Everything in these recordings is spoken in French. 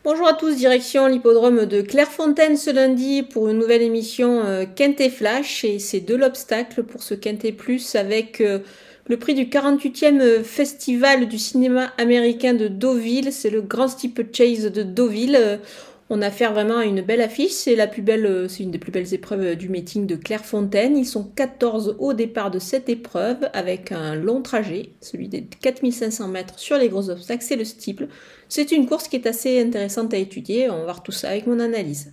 Bonjour à tous, direction l'hippodrome de Clairefontaine ce lundi pour une nouvelle émission Quintet Flash, et c'est de l'obstacle pour ce Quintet Plus avec le prix du 48e festival du cinéma américain de Deauville. C'est le Grand Steeplechase de Deauville. On a affaire vraiment à une belle affiche, c'est une des plus belles épreuves du meeting de Clairefontaine. Ils sont 14 au départ de cette épreuve avec un long trajet, celui des 4500 mètres sur les gros obstacles, c'est le steeple. C'est une course qui est assez intéressante à étudier, on va voir tout ça avec mon analyse.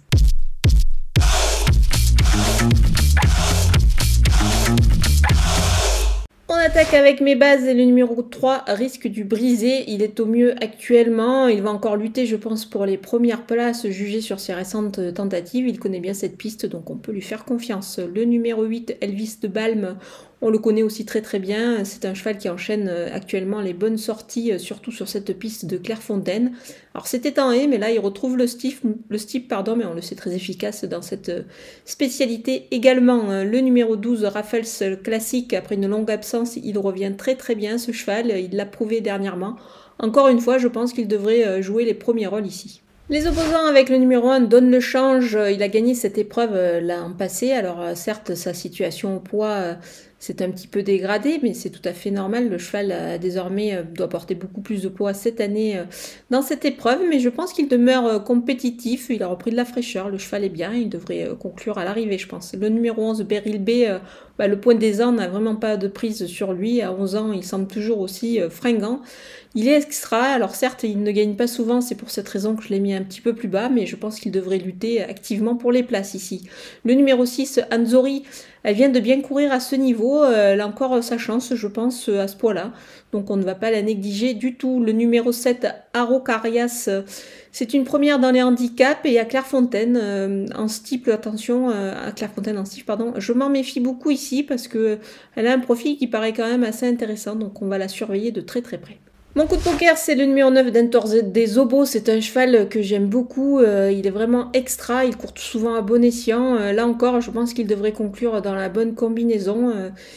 On attaque avec mes bases et le numéro 3, Risque du Brisé. Il est au mieux actuellement. Il va encore lutter, je pense, pour les premières places jugées sur ses récentes tentatives. Il connaît bien cette piste, donc on peut lui faire confiance. Le numéro 8, Elvis de Balme, on le connaît aussi très bien. C'est un cheval qui enchaîne actuellement les bonnes sorties, surtout sur cette piste de Clairefontaine. Alors c'était en haie, mais là il retrouve le steep, mais on le sait très efficace dans cette spécialité. Également, le numéro 12, Raffles Classique, après une longue absence, il revient très bien ce cheval. Il l'a prouvé dernièrement. Encore une fois, je pense qu'il devrait jouer les premiers rôles ici. Les opposants avec le numéro 1 donnent le change. Il a gagné cette épreuve l'an passé. Alors certes, sa situation au poids s'est un petit peu dégradée, mais c'est tout à fait normal. Le cheval désormais doit porter beaucoup plus de poids cette année dans cette épreuve, mais je pense qu'il demeure compétitif. Il a repris de la fraîcheur, le cheval est bien, il devrait conclure à l'arrivée, je pense. Le numéro 11, Beryl B, le point des ans n'a vraiment pas de prise sur lui. À 11 ans, il semble toujours aussi fringant. Il est extra, alors certes il ne gagne pas souvent, c'est pour cette raison que je l'ai mis un petit peu plus bas, mais je pense qu'il devrait lutter activement pour les places ici. Le numéro 6, Anzori, elle vient de bien courir à ce niveau, elle a encore sa chance je pense à ce poids-là, donc on ne va pas la négliger du tout. Le numéro 7, Araucarias, c'est une première dans les handicaps et à Clairefontaine, en steeple, attention, à Clairefontaine en steeple, pardon, je m'en méfie beaucoup ici parce qu'elle a un profil qui paraît quand même assez intéressant, donc on va la surveiller de très près. Mon coup de poker, c'est le numéro 9 d'Entor des Obos. C'est un cheval que j'aime beaucoup. Il est vraiment extra. Il court souvent à bon escient. Là encore, je pense qu'il devrait conclure dans la bonne combinaison.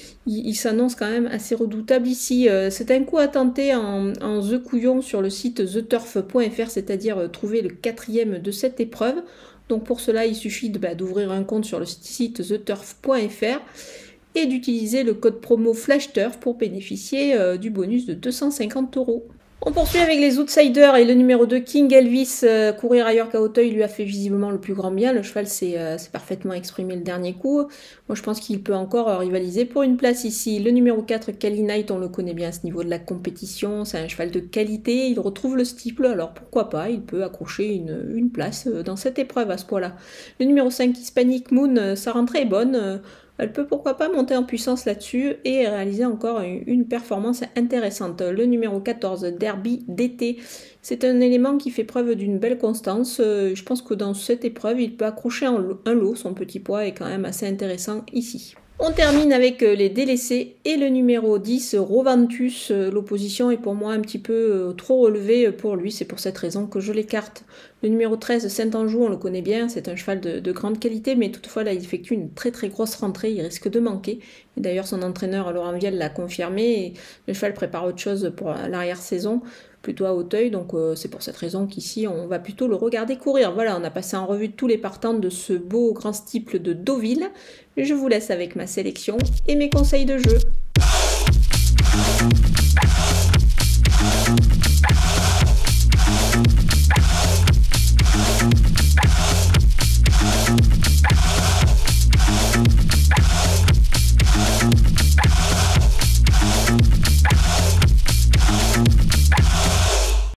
Il s'annonce quand même assez redoutable ici. C'est un coup à tenter en The Couillon sur le site theturf.fr, c'est-à-dire trouver le 4e de cette épreuve. Donc pour cela, il suffit d'ouvrir un compte sur le site theturf.fr et d'utiliser le code promo FlashTurf pour bénéficier du bonus de 250 €. On poursuit avec les outsiders et le numéro 2, King Elvis. Courir ailleurs qu'à Hauteuil lui a fait visiblement le plus grand bien. Le cheval s'est parfaitement exprimé le dernier coup. Moi je pense qu'il peut encore rivaliser pour une place ici. Le numéro 4, Cali Knight, on le connaît bien à ce niveau de la compétition. C'est un cheval de qualité. Il retrouve le steeple, alors pourquoi pas, il peut accrocher une place dans cette épreuve à ce poids-là. Le numéro 5, Hispanic Moon, sa rentrée est bonne. Elle peut pourquoi pas monter en puissance là-dessus et réaliser encore une performance intéressante. Le numéro 14, Derby d'été, c'est un élément qui fait preuve d'une belle constance. Je pense que dans cette épreuve, il peut accrocher un lot. Son petit poids est quand même assez intéressant ici. On termine avec les délaissés et le numéro 10, Rovantus. L'opposition est pour moi un petit peu trop relevée pour lui, c'est pour cette raison que je l'écarte. Le numéro 13, Saint-Anjou, on le connaît bien, c'est un cheval de grande qualité, mais toutefois là il effectue une très grosse rentrée, il risque de manquer. D'ailleurs son entraîneur Laurent Vielle l'a confirmé, et le cheval prépare autre chose pour l'arrière-saison, plutôt à Hauteuil, donc c'est pour cette raison qu'ici on va plutôt le regarder courir. Voilà, on a passé en revue tous les partants de ce beau grand steeple de Deauville. Je vous laisse avec ma sélection et mes conseils de jeu.